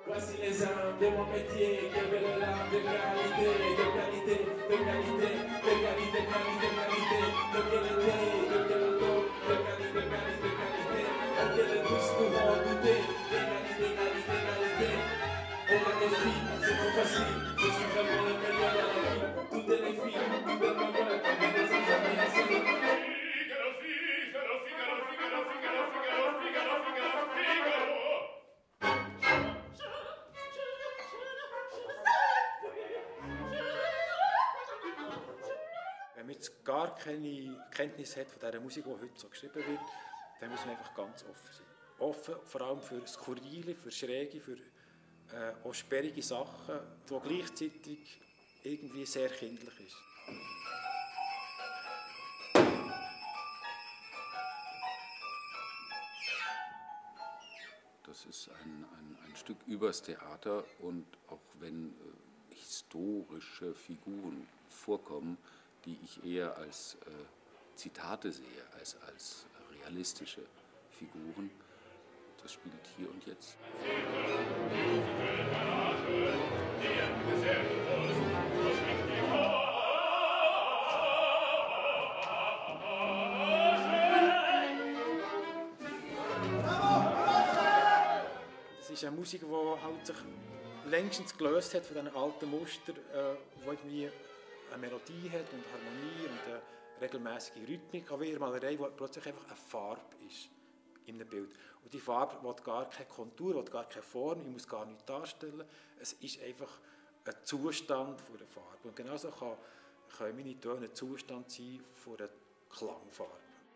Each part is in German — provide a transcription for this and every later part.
Voici les âmes de mon métier qui veulent l'âme de qualité, de qualité, de qualité, de qualité, de qualité, de qualité, de qualité, de qualité, de qualité, de qualité, auquel tous pourront goûter, de qualité, qualité, qualité. On a des filles, c'est trop facile, je suis vraiment le meilleur dans la vie. Toutes les filles, toutes les mamans, et les examinations de ma vie. Wenn man jetzt gar keine Kenntnis hat von dieser Musik, die heute so geschrieben wird, dann muss man einfach ganz offen sein. Offen vor allem für Skurrile, für Schräge, für auch sperrige Sachen, die gleichzeitig irgendwie sehr kindlich ist. Das ist ein Stück übers Theater, und auch wenn historische Figuren vorkommen, die ich eher als Zitate sehe, als realistische Figuren, das spielt hier und jetzt. Es ist eine Musik, die halt sich längstens gelöst hat von diesen alten Mustern, die irgendwie eine Melodie hat und Harmonie und eine regelmäßige Rhythmik, aber wie Malerei, die plötzlich einfach eine Farbe ist in einem Bild. Und die Farbe will gar keine Kontur, will gar keine Form, ich muss gar nichts darstellen. Es ist einfach ein Zustand von der Farbe. Und genauso können meine Töne ein Zustand sein von einer Klangfarbe.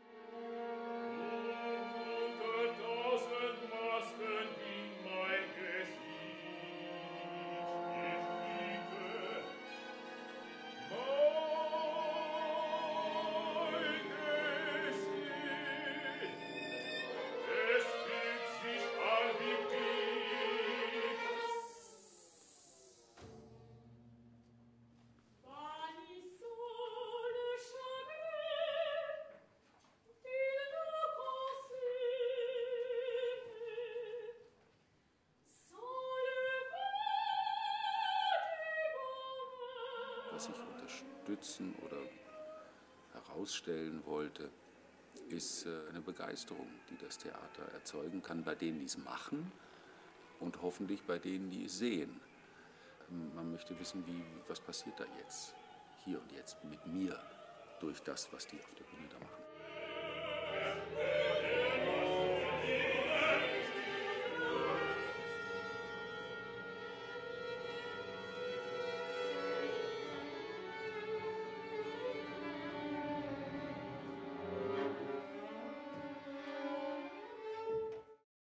Was ich unterstützen oder herausstellen wollte, ist eine Begeisterung, die das Theater erzeugen kann bei denen, die es machen, und hoffentlich bei denen, die es sehen. Man möchte wissen, was passiert da jetzt, hier und jetzt mit mir, durch das, was die auf der Bühne da machen.